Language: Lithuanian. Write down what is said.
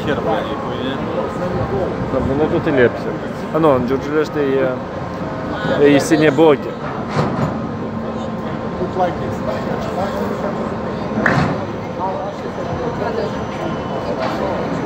Nu tu te liepsi. Nu, în giurgiulești e sineboghe. Like this.